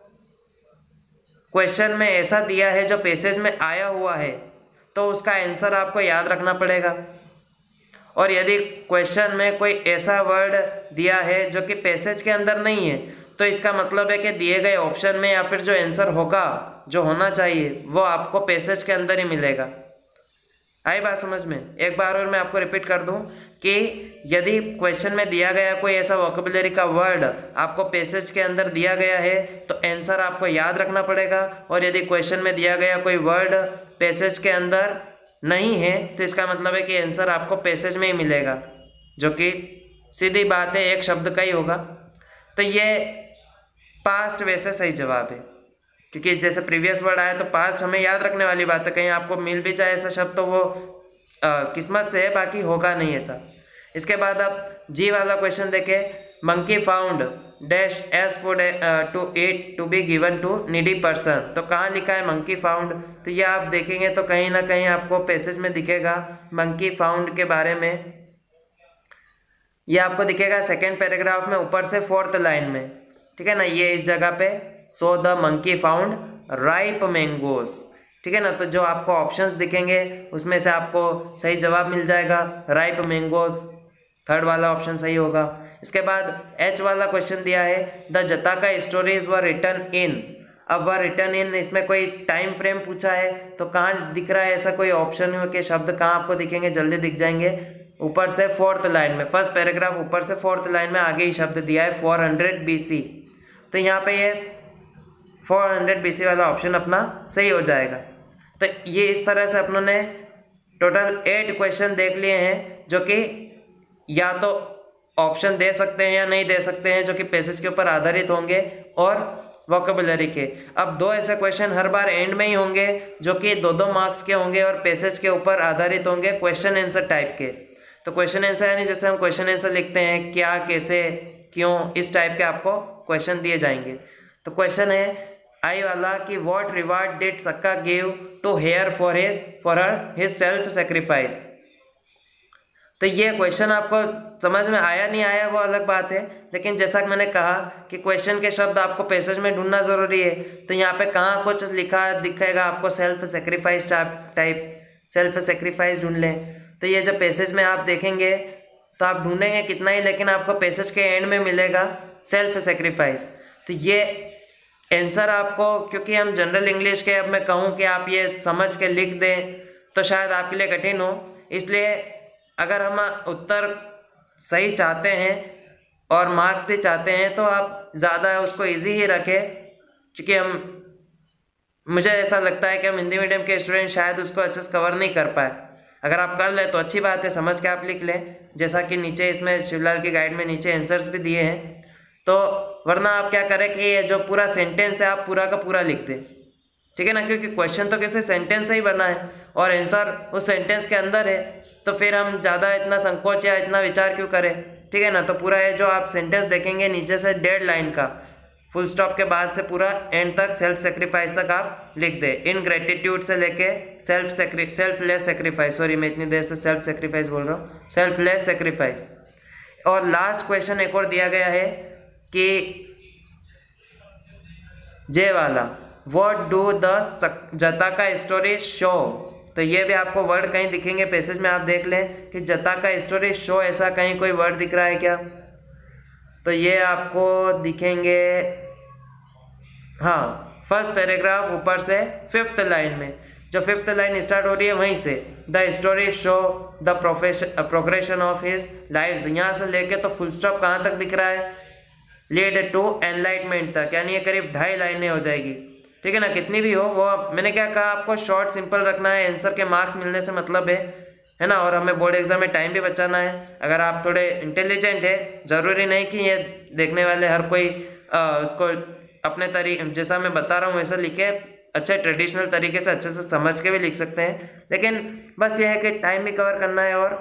Speaker 1: क्वेश्चन में ऐसा दिया है जो पैसेज में आया हुआ है, तो उसका आंसर आपको याद रखना पड़ेगा। और यदि क्वेश्चन में कोई ऐसा वर्ड दिया है जो कि पैसेज के अंदर नहीं है, तो इसका मतलब है कि दिए गए ऑप्शन में या फिर जो आंसर होगा, जो होना चाहिए, वो आपको पैसेज के अंदर ही मिलेगा। आई बात समझ में? एक बार और मैं आपको रिपीट कर दूं कि यदि क्वेश्चन में दिया गया कोई ऐसा वोकेबुलरी का वर्ड आपको पैसेज के अंदर दिया गया है, तो आंसर आपको याद रखना पड़ेगा। और यदि क्वेश्चन में दिया गया कोई वर्ड पैसेज के अंदर नहीं है, तो इसका मतलब है कि आंसर आपको पैसेज में ही मिलेगा, जो कि सीधी बात है, एक शब्द का ही होगा। तो ये पास्ट वैसे सही जवाब है, क्योंकि जैसे प्रीवियस वर्ड आया तो पास्ट हमें याद रखने वाली बात है। कहीं आपको मिल भी जाए ऐसा शब्द तो वो आ, किस्मत से है, बाकी होगा नहीं ऐसा। इसके बाद आप जी वाला क्वेश्चन देखें। Monkey found dash S food to eat to be given to needy person. तो कहाँ लिखा है मंकी फाउंड? तो ये आप देखेंगे तो कहीं ना कहीं आपको पैसेज में दिखेगा मंकी फाउंड के बारे में। ये आपको दिखेगा सेकेंड पैराग्राफ में ऊपर से फोर्थ लाइन में, ठीक है ना। ये इस जगह पे so the monkey found ripe mangoes, ठीक है ना। तो जो आपको ऑप्शंस दिखेंगे उसमें से आपको सही जवाब मिल जाएगा राइप मैंगोस, थर्ड वाला ऑप्शन सही होगा। इसके बाद एच वाला क्वेश्चन दिया है the Jataka stories were written in. अब वर रिटन इन, इसमें कोई टाइम फ्रेम पूछा है, तो कहाँ दिख रहा है ऐसा कोई ऑप्शन के शब्द कहाँ आपको दिखेंगे? जल्दी दिख जाएंगे, ऊपर से फोर्थ लाइन में, फर्स्ट पैराग्राफ ऊपर से फोर्थ लाइन में आगे ही शब्द दिया है फोर हंड्रेड बी सी। तो यहाँ पे ये फोर हंड्रेड बी सी वाला ऑप्शन अपना सही हो जाएगा। तो ये इस तरह से अपनों ने टोटल एट क्वेश्चन देख लिए हैं, जो कि या तो ऑप्शन दे सकते हैं या नहीं दे सकते हैं, जो कि पैसेज के ऊपर आधारित होंगे और वोकेबुलरी के। अब दो ऐसे क्वेश्चन हर बार एंड में ही होंगे जो कि दो दो मार्क्स के होंगे और पैसेज के ऊपर आधारित होंगे, क्वेश्चन आंसर टाइप के। तो क्वेश्चन आंसर यानी जैसे हम क्वेश्चन आंसर लिखते हैं, क्या, कैसे, क्यों, इस टाइप के आपको क्वेश्चन दिए जाएंगे। तो क्वेश्चन है आई वाला कि what reward did Sakka give to hare for his for her his self sacrifice. तो ये क्वेश्चन आपको समझ में आया नहीं आया वो अलग बात है, लेकिन जैसा कि मैंने कहा कि क्वेश्चन के शब्द आपको पैसेज में ढूंढना जरूरी है। तो यहाँ पे कहाँ कुछ लिखा दिखेगा आपको self sacrifice type, self sacrifice ढूंढ लें। तो ये जब पैसेज में आप देखेंगे तो आप ढूंढेंगे कितना ही, लेकिन आपको पैसेज के एंड में मिलेगा सेल्फ सेक्रीफाइस। तो ये आंसर आपको, क्योंकि हम जनरल इंग्लिश के, अब मैं कहूँ कि आप ये समझ के लिख दें तो शायद आपके लिए कठिन हो, इसलिए अगर हम उत्तर सही चाहते हैं और मार्क्स भी चाहते हैं तो आप ज़्यादा उसको इजी ही रखें, क्योंकि हम, मुझे ऐसा लगता है कि हम हिंदी मीडियम के स्टूडेंट शायद उसको अच्छे से कवर नहीं कर पाए। अगर आप कर लें तो अच्छी बात है, समझ के आप लिख लें, जैसा कि नीचे इसमें शिवलाल की गाइड में नीचे आंसर्स भी दिए हैं। तो वरना आप क्या करें कि ये जो पूरा सेंटेंस है आप पूरा का पूरा लिख दें, ठीक है ना, क्योंकि क्वेश्चन तो किसी सेंटेंस से ही बना है और आंसर उस सेंटेंस के अंदर है, तो फिर हम ज़्यादा इतना संकोच या इतना विचार क्यों करें, ठीक है ना। तो पूरा ये जो आप सेंटेंस देखेंगे नीचे से डेढ़ लाइन का फुल स्टॉप के बाद से पूरा एंड तक सेल्फ सेक्रीफाइस तक आप लिख दें, इन ग्रेटिट्यूड से लेके self sacri selfless sacrifice, sorry मैं इतनी देर से सेल्फ सेक्रीफाइस बोल रहा हूँ, सेल्फलेस सेक्रीफाइस। और लास्ट क्वेश्चन एक और दिया गया है कि जे वाला, what do the Jataka story show. तो ये भी आपको वर्ड कहीं दिखेंगे पैसेज में, आप देख लें कि जता का स्टोरी शो, ऐसा कहीं कोई वर्ड दिख रहा है क्या? तो ये आपको दिखेंगे, हाँ, फर्स्ट पैराग्राफ ऊपर से फिफ्थ लाइन में, जो फिफ्थ लाइन स्टार्ट हो रही है वहीं से, the story show the progression of his life, यहाँ से लेके तो फुल स्टॉप कहाँ तक दिख रहा है, लीड टू एनलाइटमेंट तक, यानी ये करीब ढाई लाइनें हो जाएगी। ठीक है ना, कितनी भी हो वो, मैंने क्या कहा आपको शॉर्ट सिंपल रखना है, आंसर के मार्क्स मिलने से मतलब है है ना, और हमें बोर्ड एग्जाम में टाइम भी बचाना है। अगर आप थोड़े इंटेलिजेंट है, ज़रूरी नहीं कि ये देखने वाले हर कोई आ, उसको अपने तरीके जैसा मैं बता रहा हूँ वैसा लिखे, अच्छे ट्रेडिशनल तरीके से अच्छे से समझ के भी लिख सकते हैं, लेकिन बस ये है कि टाइम भी कवर करना है और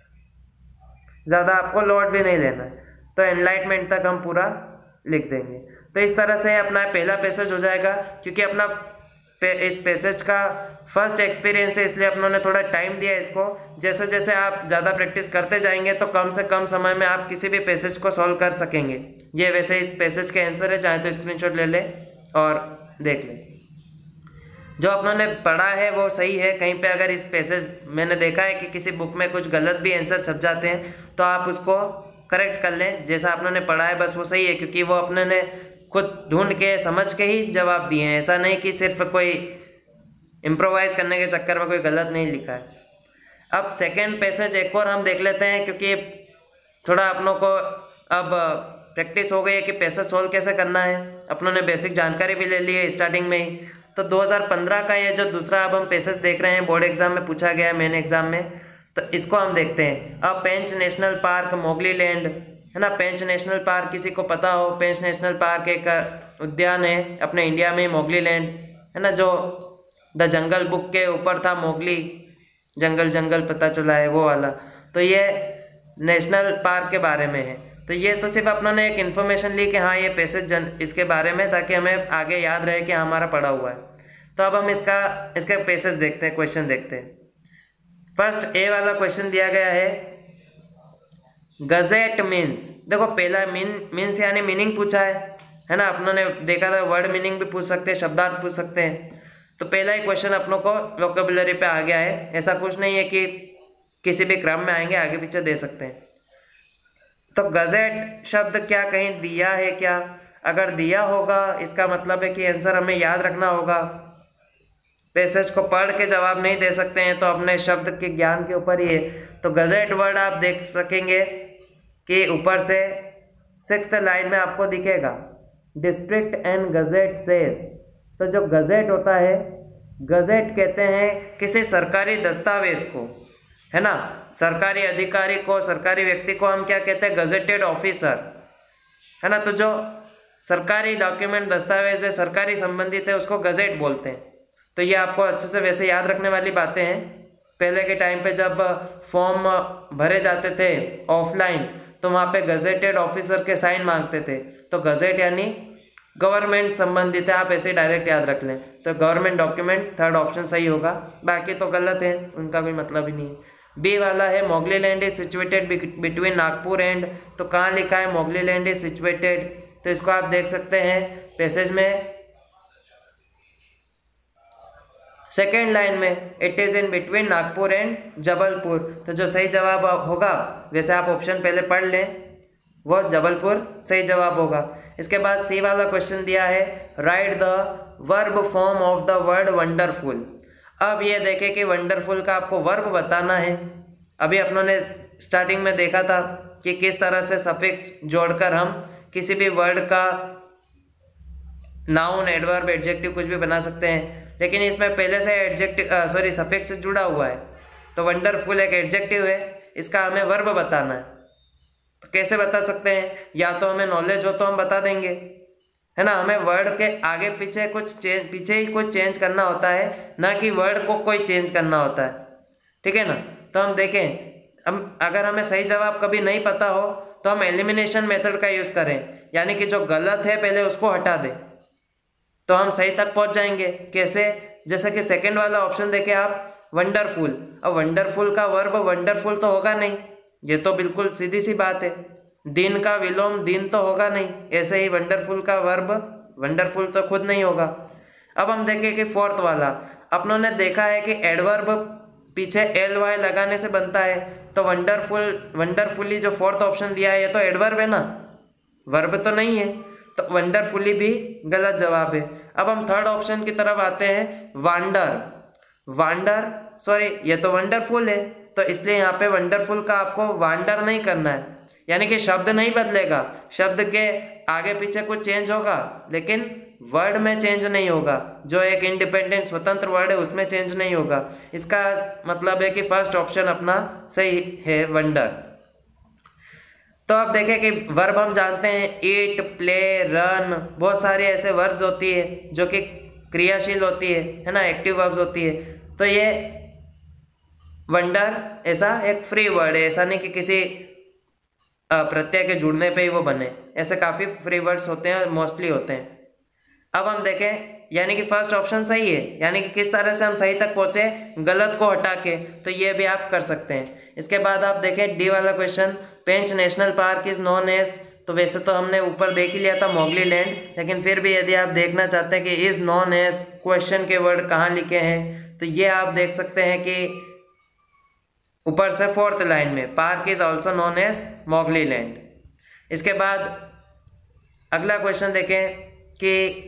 Speaker 1: ज़्यादा आपको लोड भी नहीं लेना है। तो एनलाइटमेंट तक हम पूरा लिख देंगे। तो इस तरह से अपना पहला पैसेज हो जाएगा, क्योंकि अपना पे, इस पैसेज का फर्स्ट एक्सपीरियंस है, इसलिए अपनों ने थोड़ा टाइम दिया इसको। जैसे जैसे आप ज़्यादा प्रैक्टिस करते जाएंगे तो कम से कम समय में आप किसी भी पैसेज को सॉल्व कर सकेंगे। ये वैसे इस पैसेज के आंसर है, चाहे तो स्क्रीनशॉट ले ले और देख ले। जो अपनों ने पढ़ा है वो सही है, कहीं पे अगर इस पैसेज मैंने देखा है कि किसी बुक में कुछ गलत भी आंसर छप जाते हैं तो आप उसको करेक्ट कर लें, जैसा आपने ने पढ़ा है बस वो सही है, क्योंकि वो अपने ने खुद ढूंढ के समझ के ही जवाब दिए हैं, ऐसा नहीं कि सिर्फ कोई इम्प्रोवाइज करने के चक्कर में कोई गलत नहीं लिखा है। अब सेकेंड पैसेज एक और हम देख लेते हैं, क्योंकि थोड़ा अपनों को अब प्रैक्टिस हो गई है कि पैसेज सोल्व कैसे करना है, अपनों ने बेसिक जानकारी भी ले ली है स्टार्टिंग में ही। तो दो हज़ार पंद्रह का ये जो दूसरा अब हम पैसेज देख रहे हैं, बोर्ड एग्जाम में पूछा गया है, मेन एग्जाम में, तो इसको हम देखते हैं। अब Pench national park Mowgli land है ना, पेंच नेशनल पार्क किसी को पता हो, पेंच नेशनल पार्क एक उद्यान है अपने इंडिया में, मोगली लैंड है ना, जो द जंगल बुक के ऊपर था, मोगली जंगल जंगल पता चला है वो वाला। तो ये नेशनल पार्क के बारे में है। तो ये तो सिर्फ अपनों ने एक इन्फॉर्मेशन ली कि हाँ ये पैसेज जन इसके बारे में, ताकि हमें आगे याद रहे कि हमारा पढ़ा हुआ है। तो अब हम इसका इसके पैसेज देखते हैं, क्वेश्चन देखते हैं। फर्स्ट ए वाला क्वेश्चन दिया गया है, गजेट मीन्स। देखो पहला मीन मीन्स यानी मीनिंग पूछा है है ना, अपनों ने देखा था वर्ड मीनिंग भी पूछ सकते हैं, शब्दार्थ पूछ सकते हैं। तो पहला ही क्वेश्चन अपनों को वोकेबुलरी पे आ गया है, ऐसा कुछ नहीं है कि किसी भी क्रम में आएंगे, आगे पीछे दे सकते हैं। तो गजेट शब्द क्या कहीं दिया है क्या? अगर दिया होगा इसका मतलब है कि आंसर हमें याद रखना होगा। पैसेज को पढ़ के जवाब नहीं दे सकते हैं तो अपने शब्द के ज्ञान के ऊपर ही है। तो गजेट वर्ड आप देख सकेंगे कि ऊपर से सिक्स्थ लाइन में आपको दिखेगा, डिस्ट्रिक्ट एंड गजेट सेज। तो जो गजेट होता है, गजेट कहते हैं किसी सरकारी दस्तावेज को, है ना, सरकारी अधिकारी को, सरकारी व्यक्ति को हम क्या कहते हैं, गजेटेड ऑफिसर, है ना। तो जो सरकारी डॉक्यूमेंट दस्तावेज है, सरकारी संबंधित है, उसको गजेट बोलते हैं। तो ये आपको अच्छे से वैसे याद रखने वाली बातें हैं। पहले के टाइम पे जब फॉर्म भरे जाते थे ऑफलाइन, तो वहाँ पे गजेटेड ऑफिसर के साइन मांगते थे। तो गजेट यानी गवर्नमेंट संबंधित है, आप ऐसे डायरेक्ट याद रख लें। तो गवर्नमेंट डॉक्यूमेंट थर्ड ऑप्शन सही होगा, बाकी तो गलत है, उनका कोई मतलब ही नहीं है। बी वाला है, Mowgli land is situated between Nagpur and. तो कहाँ लिखा है मोगली लैंड इज सिचुएटेड? तो इसको आप देख सकते हैं पैसेज में सेकेंड लाइन में, it is in between Nagpur and Jabalpur. तो जो सही जवाब होगा, वैसे आप ऑप्शन पहले पढ़ लें, वो जबलपुर सही जवाब होगा। इसके बाद सी वाला क्वेश्चन दिया है, write the verb form of the word wonderful. अब ये देखें कि वंडरफुल का आपको वर्ब बताना है। अभी अपनों ने स्टार्टिंग में देखा था कि किस तरह से सफिक्स जोड़कर हम किसी भी वर्ड का नाउन, एडवर्ब, एडजेक्टिव कुछ भी बना सकते हैं, लेकिन इसमें पहले से एडजेक्टिव सॉरी सफिक्स जुड़ा हुआ है। तो वंडरफुल एक एडजेक्टिव है, इसका हमें वर्ब बताना है। तो कैसे बता सकते हैं? या तो हमें नॉलेज हो तो हम बता देंगे, है ना, हमें वर्ड के आगे पीछे कुछ चेंज पीछे ही कुछ चेंज करना होता है, ना कि वर्ड को कोई चेंज करना होता है। ठीक है ना। तो हम देखें, हम अगर हमें सही जवाब कभी नहीं पता हो तो हम एलिमिनेशन मेथड का यूज़ करें, यानी कि जो गलत है पहले उसको हटा दें, तो हम सही तक पहुंच जाएंगे। कैसे? जैसे कि सेकंड वाला ऑप्शन देखें आप, वंडरफुल। अब वंडरफुल का वर्ब वंडरफुल तो होगा नहीं, ये तो बिल्कुल सीधी सी बात है। दिन का विलोम दिन तो होगा नहीं, ऐसे ही वंडरफुल का वर्ब वंडरफुल तो खुद नहीं होगा। अब हम देखें कि फोर्थ वाला, अपनों ने देखा है कि एडवर्ब पीछे एल वाई लगाने से बनता है, तो वंडरफुल वंडरफुली जो फोर्थ ऑप्शन दिया है ये तो एडवर्ब है ना, वर्ब तो नहीं है, तो वंडरफुली भी गलत जवाब है। अब हम थर्ड ऑप्शन की तरफ आते हैं, वांडर वांडर सॉरी ये तो वंडरफुल है, तो इसलिए यहाँ पे वंडरफुल का आपको वांडर नहीं करना है, यानी कि शब्द नहीं बदलेगा, शब्द के आगे पीछे कुछ चेंज होगा लेकिन वर्ड में चेंज नहीं होगा, जो एक इंडिपेंडेंट स्वतंत्र वर्ड है उसमें चेंज नहीं होगा। इसका मतलब है कि फर्स्ट ऑप्शन अपना सही है, वंडर। तो अब देखें कि वर्ब हम जानते हैं ईट, प्ले, रन, बहुत सारे ऐसे वर्ब्स होती है जो कि क्रियाशील होती है है ना, एक्टिव वर्ब्स होती है। तो ये वंडर ऐसा एक फ्री वर्ड है, ऐसा नहीं कि किसी प्रत्यय के जुड़ने पे ही वो बने, ऐसे काफी फ्री वर्ड्स होते हैं, मोस्टली होते हैं। अब हम देखें यानी कि फर्स्ट ऑप्शन सही है, यानी कि किस तरह से हम सही तक पहुंचे गलत को हटा के, तो ये भी आप कर सकते हैं। इसके बाद आप देखें डी वाला question, Pench national park is known as, तो वैसे तो हमने ऊपर देख ही लिया था मोगली लैंड, लेकिन फिर भी यदि आप देखना चाहते हैं कि इज नोन एज क्वेश्चन के वर्ड कहाँ लिखे हैं, तो ये आप देख सकते हैं कि ऊपर से फोर्थ लाइन में, park is also known as Mowgli land. इसके बाद अगला क्वेश्चन देखें कि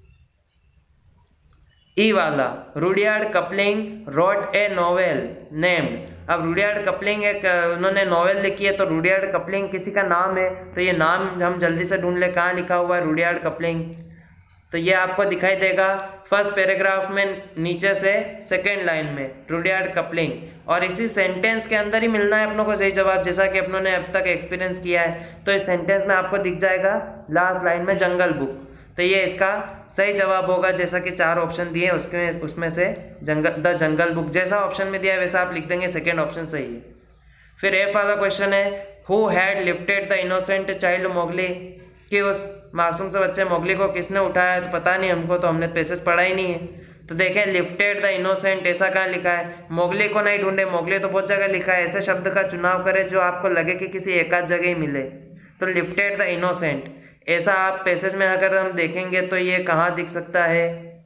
Speaker 1: ई वाला, Rudyard Kipling wrote a novel named. अब रुडियार्ड कपलिंग एक उन्होंने नोवेल लिखी है, तो रुडियार्ड कपलिंग किसी का नाम है, तो ये नाम हम जल्दी से ढूंढ ले, कहाँ लिखा हुआ है रुडियार्ड कपलिंग, तो ये आपको दिखाई देगा फर्स्ट पैराग्राफ में नीचे से सेकेंड लाइन में, रुडियार्ड कपलिंग, और इसी सेंटेंस के अंदर ही मिलना है अपनों को सही जवाब, जैसा कि अपनों ने अब तक एक्सपीरियंस किया है। तो इस सेंटेंस में आपको दिख जाएगा लास्ट लाइन में जंगल बुक, तो ये इसका सही जवाब होगा, जैसा कि चार ऑप्शन दिए उसके उसमें से जंगल द जंगल बुक, जैसा ऑप्शन में दिया है वैसा आप लिख देंगे, सेकेंड ऑप्शन सही है। फिर एफ वाला क्वेश्चन है, who had lifted the innocent child Mowgli, कि उस मासूम से बच्चे मोगली को किसने उठाया है, तो पता नहीं हमको, तो हमने पैसेज पढ़ा ही नहीं है। तो देखें लिफ्टेड द इनोसेंट ऐसा कहाँ लिखा है, मोगली को नहीं ढूंढे, मोगली तो बहुत जगह लिखा है, ऐसे शब्द का चुनाव करें जो आपको लगे कि किसी एक आध जगह ही मिले। तो लिफ्टेड द इनोसेंट ऐसा आप पैसेज में अगर हम देखेंगे तो ये कहाँ दिख सकता है,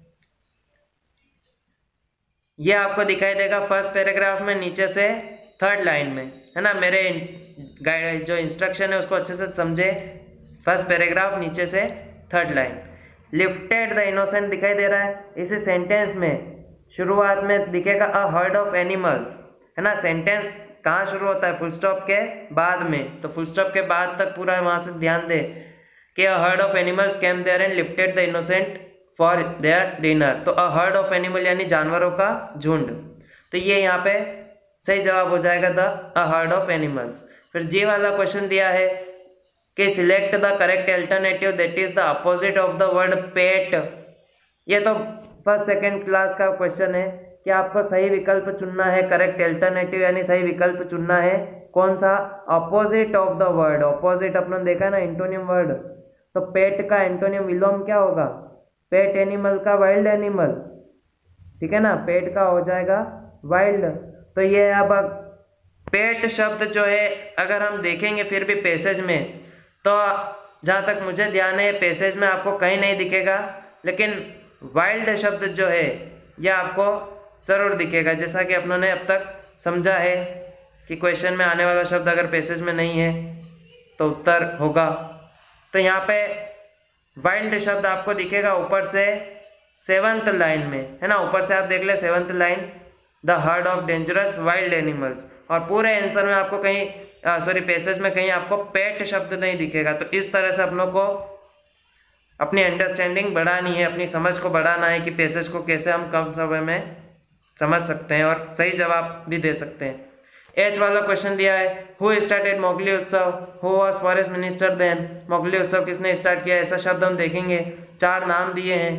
Speaker 1: ये आपको दिखाई देगा फर्स्ट पैराग्राफ में नीचे से थर्ड लाइन में, है ना। मेरे गाइड जो इंस्ट्रक्शन है उसको अच्छे से समझे, फर्स्ट पैराग्राफ नीचे से third line, lifted the innocent दिखाई दे रहा है। इसी सेंटेंस में शुरुआत में दिखेगा अ हर्ड ऑफ एनिमल्स, है ना। सेंटेंस कहाँ शुरू होता है, फुल स्टॉप के बाद में, तो फुल स्टॉप के बाद तक पूरा वहां से ध्यान दे कि a herd of animals came there and lifted the innocent for their dinner, तो अ हर्ड ऑफ एनिमल यानी जानवरों का झुंड, तो ये यहाँ पे सही जवाब हो जाएगा the a herd of animals. फिर जी वाला क्वेश्चन दिया है कि select the correct alternative that is the opposite of the word pet, ये तो फर्स्ट सेकेंड क्लास का क्वेश्चन है कि आपको सही विकल्प चुनना है, करेक्ट अल्टरनेटिव यानी सही विकल्प चुनना है, कौन सा, opposite of the word. Opposite अपने देखा है ना, एंटोनिम वर्ड, तो पेट का एंटोनिम विलोम क्या होगा, पेट एनिमल का वाइल्ड एनिमल, ठीक है ना, पेट का हो जाएगा वाइल्ड। तो ये अब पेट शब्द जो है अगर हम देखेंगे फिर भी पैसेज में, तो जहाँ तक मुझे ध्यान है पैसेज में आपको कहीं नहीं दिखेगा, लेकिन वाइल्ड शब्द जो है यह आपको ज़रूर दिखेगा, जैसा कि अपनों ने अब तक समझा है कि क्वेश्चन में आने वाला शब्द अगर पैसेज में नहीं है तो उत्तर होगा। तो यहाँ पे वाइल्ड शब्द आपको दिखेगा ऊपर से सेवंथ लाइन में, है ना, ऊपर से आप देख ले seventh line, the herd of dangerous wild animals, और पूरे आंसर में आपको कहीं सॉरी पैसेज में कहीं आपको पेट शब्द नहीं दिखेगा। तो इस तरह से अपनों को अपनी अंडरस्टैंडिंग बढ़ानी है, अपनी समझ को बढ़ाना है कि पैसेज को कैसे हम कम समय में समझ सकते हैं और सही जवाब भी दे सकते हैं। एच वाला क्वेश्चन दिया है, who started Mowgli Utsav, who was forest minister then, Mowgli Utsav किसने स्टार्ट किया, ऐसा शब्द हम देखेंगे, चार नाम दिए हैं,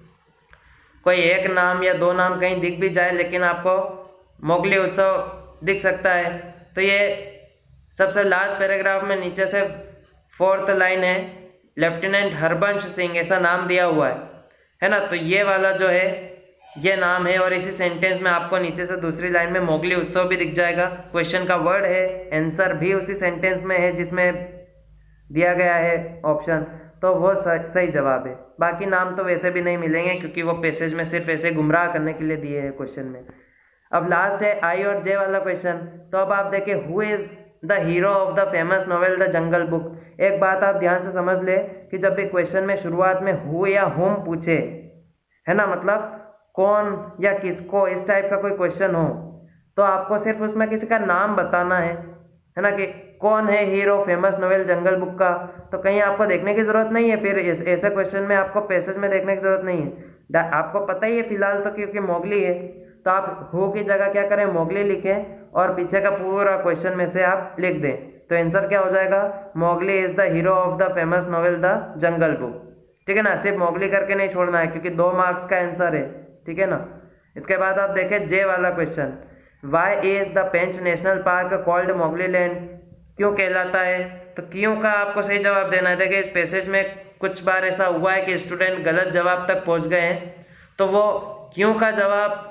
Speaker 1: कोई एक नाम या दो नाम कहीं दिख भी जाए लेकिन आपको मोगली उत्सव दिख सकता है। तो ये सबसे लास्ट पैराग्राफ में नीचे से फोर्थ लाइन है, लेफ्टिनेंट हरबंश सिंह ऐसा नाम दिया हुआ है, है ना, तो ये वाला जो है ये नाम है, और इसी सेंटेंस में आपको नीचे से दूसरी लाइन में मोगली उत्सव भी दिख जाएगा, क्वेश्चन का वर्ड है, आंसर भी उसी सेंटेंस में है जिसमें दिया गया है ऑप्शन। तो वो सही जवाब है। बाकी नाम तो वैसे भी नहीं मिलेंगे क्योंकि वो पैसेज में सिर्फ ऐसे गुमराह करने के लिए दिए हैं क्वेश्चन में। अब लास्ट है आई और जे वाला क्वेश्चन। तो अब आप देखें, who is the hero of the famous novel the Jungle Book. एक बात आप ध्यान से समझ ले कि जब भी क्वेश्चन में शुरुआत में हु या होम पूछे, है ना, मतलब कौन या किसको, इस टाइप का कोई क्वेश्चन हो, तो आपको सिर्फ उसमें किसी का नाम बताना है है ना, कि कौन है hero famous novel Jungle Book का। तो कहीं आपको देखने की ज़रूरत नहीं है, फिर ऐसे क्वेश्चन में आपको पैसेज में देखने की ज़रूरत नहीं है, आपको पता ही है फिलहाल तो, क्योंकि मोगली है। तो आप हु की जगह क्या करें, मोगली लिखें और पीछे का पूरा क्वेश्चन में से आप लिख दें। तो आंसर क्या हो जाएगा, Mowgli is the hero of the famous novel the Jungle Book. ठीक है ना, सिर्फ मोगली करके नहीं छोड़ना है क्योंकि दो मार्क्स का आंसर है। ठीक है ना। इसके बाद आप देखें जे वाला question, why is the Pench national park called Mowgli land. क्यों कहलाता है, तो क्यों का आपको सही जवाब देना है। देखिए इस पैसेज में कुछ बार ऐसा हुआ है कि स्टूडेंट गलत जवाब तक पहुंच गए हैं, तो वो क्यों का जवाब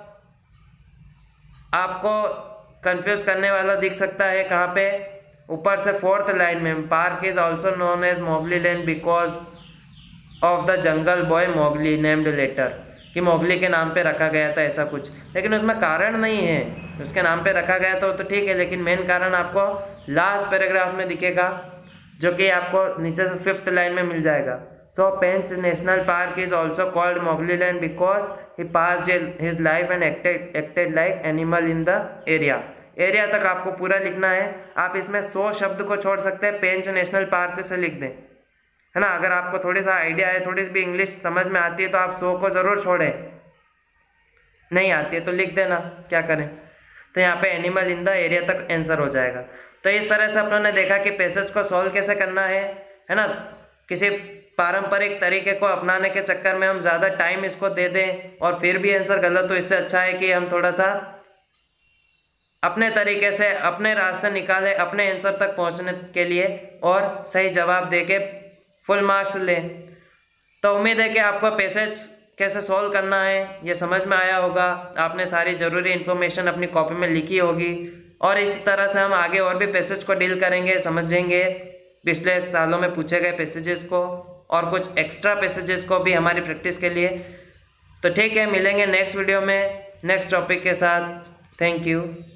Speaker 1: आपको कंफ्यूज करने वाला दिख सकता है। कहाँ पे, ऊपर से फोर्थ लाइन में, park is also known as Mowgli land because of the jungle boy Mowgli named later, कि मोगली के नाम पे रखा गया था ऐसा कुछ, लेकिन उसमें कारण नहीं है, उसके नाम पे रखा गया तो तो ठीक है, लेकिन मेन कारण आपको लास्ट पैराग्राफ में दिखेगा, जो कि आपको नीचे से फिफ्थ लाइन में मिल जाएगा। So Pench national park is also called Mowgli land because he passed his life and acted acted like animal in the area. Area तक आपको पूरा लिखना है। आप इसमें सौ शब्द को छोड़ सकते हैं, पेंच नेशनल पार्क से लिख दें, है ना। अगर आपको थोड़ी सा आइडिया है, थोड़ी सी भी इंग्लिश समझ में आती है तो आप सौ को ज़रूर छोड़ें, नहीं आती है तो लिख देना, क्या करें। तो यहाँ पे एनिमल इन द एरिया तक आंसर हो जाएगा। तो इस तरह से अपनों ने देखा कि पैसेज को सॉल्व कैसे करना है है ना। किसी पारंपरिक तरीके को अपनाने के चक्कर में हम ज़्यादा टाइम इसको दे दें और फिर भी आंसर गलत हो, इससे अच्छा है कि हम थोड़ा सा अपने तरीके से अपने रास्ते निकालें अपने आंसर तक पहुँचने के लिए और सही जवाब दे के फुल मार्क्स लें। तो उम्मीद है कि आपको पैसेज कैसे सॉल्व करना है ये समझ में आया होगा। आपने सारी ज़रूरी इन्फॉर्मेशन अपनी कॉपी में लिखी होगी और इस तरह से हम आगे और भी पैसेज को डील करेंगे, समझेंगे पिछले सालों में पूछे गए पैसेजेस को और कुछ एक्स्ट्रा पैसेजेस को भी हमारी प्रैक्टिस के लिए। तो ठीक है, मिलेंगे नेक्स्ट वीडियो में नेक्स्ट टॉपिक के साथ। Thank you.